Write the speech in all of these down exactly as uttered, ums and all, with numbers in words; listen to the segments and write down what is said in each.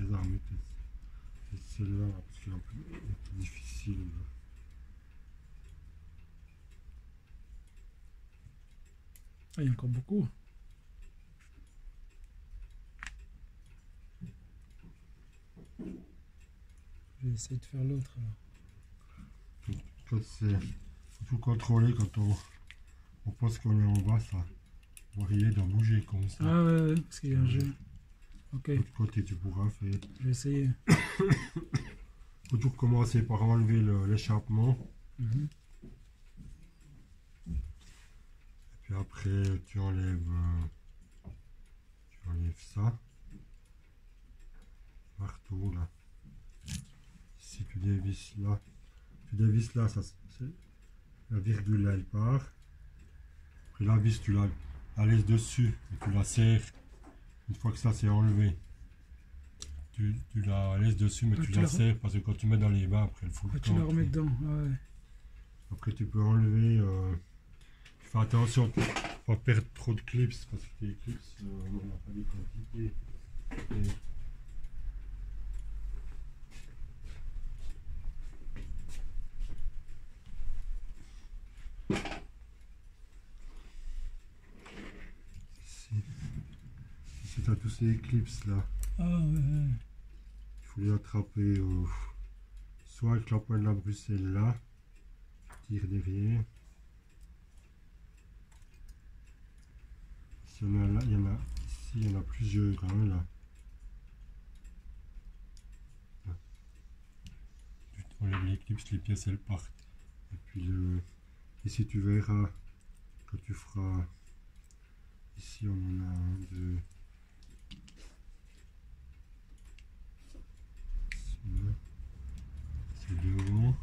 César, mais peut-être celle-là, parce qu'elle est un peu, un peu difficile. Là. Ah, il y a encore beaucoup. Je vais essayer de faire l'autre alors. Quand c'est. Faut tout contrôler quand on, on pense qu'on est en bas, ça. On rien doit bouger comme ça. Ah ouais, ouais, parce qu'il y a un jeu. Ok, De l'autre côté, tu pourras faire. je vais essayer. Faut toujours commencer par enlever l'échappement. Mhm. Et puis après, tu enlèves. Euh, tu enlèves ça. Marteau là. Si tu dévisses là. Tu dévisses là, ça c'est. La virgule là, elle part. Après la vis, tu la, la laisses dessus et tu la serres. Une fois que ça c'est enlevé, tu, tu la laisses dessus, mais Ah, tu, tu la la serres parce que quand tu mets dans les bains, après elle fout Ah, le tu temps. la remets Après, dedans. Ah ouais. après tu peux enlever. Euh, fais attention, tu vas pas perdre trop de clips parce que les clips, euh, on n'a pas des quantités. Et, si si tu as tous ces clips là, Ah ouais, ouais. il faut les attraper euh, soit avec la pointe de la Bruxelles là, tu tires derrière. Si il y en a là, il y en a ici, il y en a plusieurs hein, là. Là. Tu enlèves les clips, les pièces elles partent. Et puis le, ici tu verras quand tu feras. Ici on en a un, deux. C'est devant.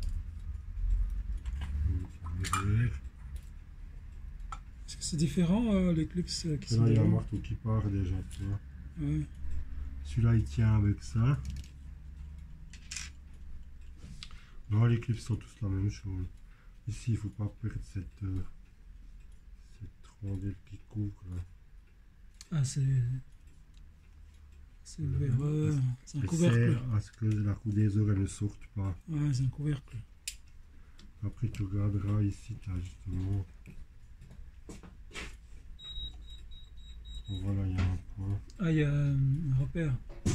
Derrière. Est-ce que c'est différent euh, les clips euh, qui Et sont là il y a un devant? marteau qui part déjà, tu vois. Ouais. Celui-là il tient avec ça. Non, les clips sont tous la même chose. Ici il faut pas perdre cette, euh, cette rondelle qui couvre là. Ah, c'est. C'est ouvert. Ouais, ouais. C'est un Elle couvercle. sert à ce que la roue des heures elle ne sorte pas. Ouais, c'est un couvercle. Après tu regarderas ici, tu as justement. Voilà, il y a un point. Ah, il y a euh, un repère.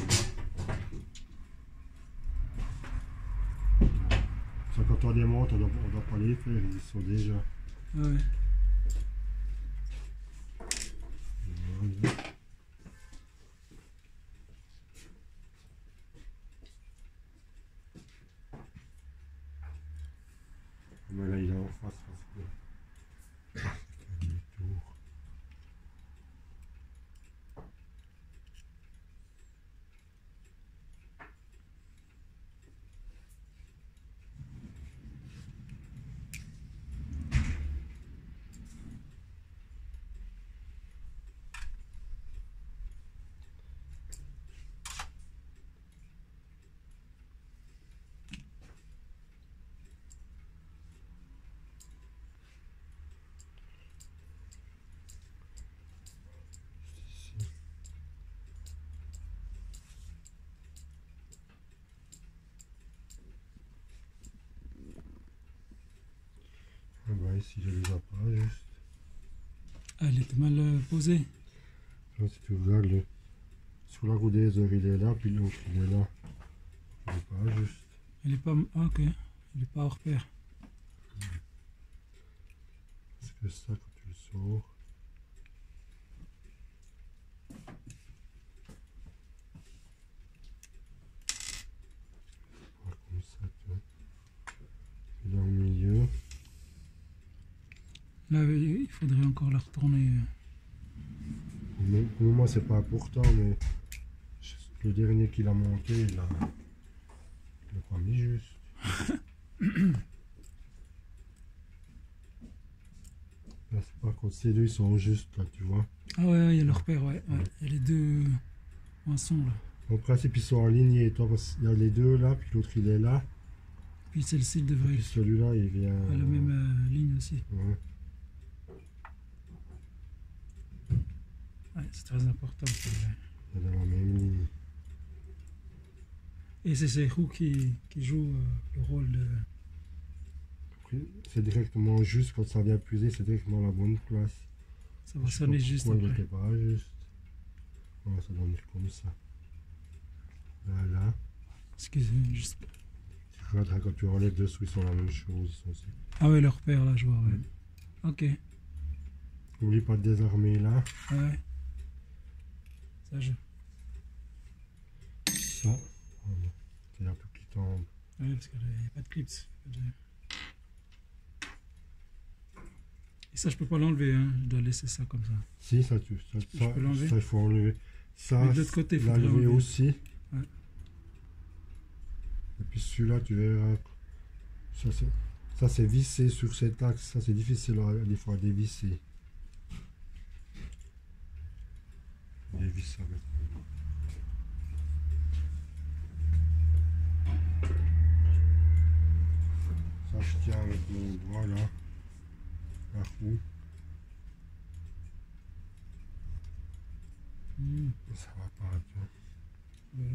Ça, quand on démonte, on ne doit, on doit pas les faire, ils y sont déjà. Ouais. Voilà. Mais là, il est en face parce que. Il fait demi-tour. Ici. Ah bah ici, je les ai pas juste. Ah, elle était mal euh, posée. Là, si tu regardes, le, sur la roue des heures, il est là, puis l'autre, il est là. Il est pas juste. Elle est pas. Ah, ok. Elle est pas hors pair. C'est que ça quand tu le sors. Pas comme ça, tu vois. Il est au milieu. Là, il faudrait encore la retourner. Mais pour moi, c'est pas important, mais le dernier qu'il a monté, il a, il a pas mis juste. Là, c'est par contre, ces deux, ils sont justes, là, tu vois. Ah ouais, il y a le repère, ouais. ouais. Il y a les deux poinçons là. En principe, ils sont alignés, toi, parce qu'il y a les deux là, puis l'autre, il est là. Puis celle-ci Et devrait puis celui-là, il vient. à la même euh, ligne aussi. Ouais. Ouais, c'est très important. Il est dans la même ligne. Et c'est ces roues qui, qui jouent euh, le rôle de... C'est directement juste quand ça vient puiser, c'est directement la bonne place. Ça va Je sais sonner pas juste pourquoi il après. n'était pas juste. Voilà, ça doit venir comme ça. Voilà. Excusez, juste... Tu regarderas quand tu enlèves dessous, ils sont la même chose. Ils sont aussi. Ah ouais, le repère là, je vois, ouais. Mm. Ok, N'oublie pas de désarmer là. ouais. Ça, je... Ça. Voilà. C'est un peu qui tombe. Ouais, parce qu'il n'y a pas de clips. Et ça, je peux pas l'enlever, hein. Je dois laisser ça comme ça. Si, ça, tu, ça, Je ça, peux l'enlever. ça, il faut enlever. Ça, Mais de l'autre côté, il faudrait l'enlever enlever. aussi. Ouais. Et puis celui-là, tu verras. Ça, c'est, ça, c'est vissé sur cet axe. Ça, c'est difficile à, des fois à dévisser. Dévisse avec. Ça, je tiens avec mon doigt là. La roue. Mmh. Ça va pas. Tu vois. Voilà.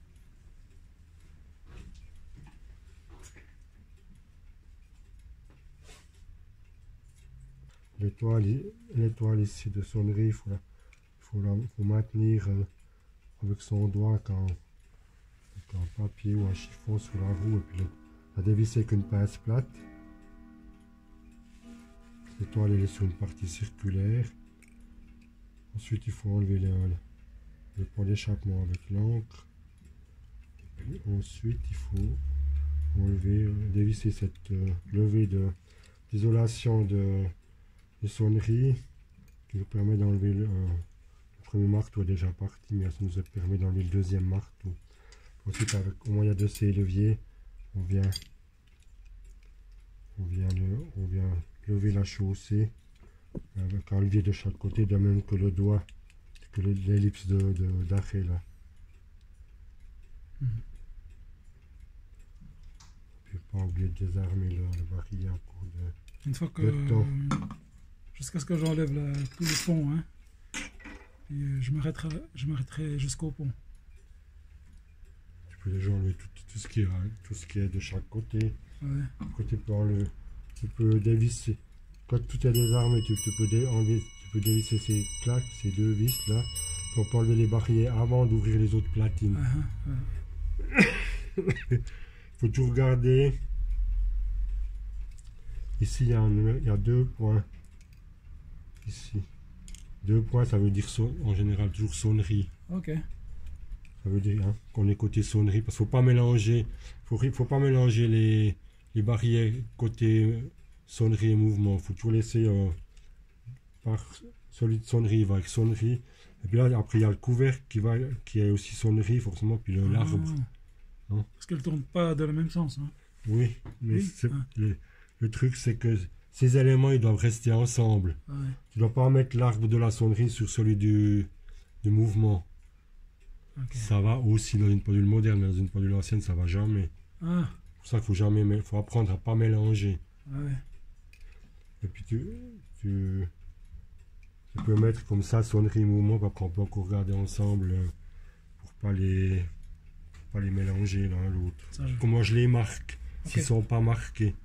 L'étoile, l'étoile ici de sonnerie, il faut, la, faut, la, faut maintenir euh, avec son doigt quand, avec un papier ou un chiffon sur la roue et puis le, la dévisser avec une pince plate. L'étoile elle est sur une partie circulaire. Ensuite il faut enlever le, le point d'échappement avec l'encre. Et puis ensuite il faut enlever, euh, dévisser cette euh, levée de d'isolation de de sonnerie qui nous permet d'enlever le, euh, le premier marteau est déjà parti, mais ça nous permet d'enlever le deuxième marteau. Ensuite, avec, au moyen de ces leviers, on vient, on vient, le, on vient lever la chaussée avec un levier de chaque côté, de même que le doigt, que l'ellipse de, de, d'arrêt là. Mmh. Puis pas oublier de désarmer le, le barillet en cours de. Une fois que... Le temps. Jusqu'à ce que j'enlève la- tout le pont, hein. Et euh, je m'arrêterai, je m'arrêterai jusqu'au pont. Tu peux déjà enlever tout, tout ce qui est, tout ce qui est de chaque côté. Ouais. Après, tu peux enlever, tu peux dévisser. Quand tout est désarmé, tu, tu peux dé, enlever, tu peux dévisser ces claques, ces deux vis là. Tu peux enlever les barilles avant d'ouvrir les autres platines. Ah, ah, Il faut toujours garder. Ici, il y, a un, il y a deux points. Ici. Deux points, ça veut dire son, en général toujours sonnerie. ouais. Ok. Ça veut dire hein, qu'on est côté sonnerie. Parce qu'il ne faut pas mélanger. Faut, faut pas mélanger les, les barrières côté sonnerie et mouvement. Il faut toujours laisser euh, par celui de sonnerie, il va avec sonnerie. Et puis là, après, il y a le couvercle qui, va, qui est aussi sonnerie, forcément. Puis le- l'arbre. Ah. Hein. Parce qu'elle ne tourne pas dans le même sens. Hein. Oui, mais Oui, c'est- ah. le, le truc, c'est que ces éléments, ils doivent rester ensemble. Ouais. Tu ne dois pas mettre l'arbre de la sonnerie sur celui du, du mouvement. Ok. Ça va aussi dans une pendule moderne, mais dans une pendule ancienne, ça va jamais. Ah. C'est pour ça qu'il faut jamais, mé- faut apprendre à pas mélanger. Ouais. Et puis tu, tu, tu peux mettre comme ça sonnerie mouvement, puis après on peut encore regarder ensemble euh, pour pas les, pour pas les mélanger l'un à l'autre. Ça, je- Comment je les marque, Ok. s'ils sont pas marqués.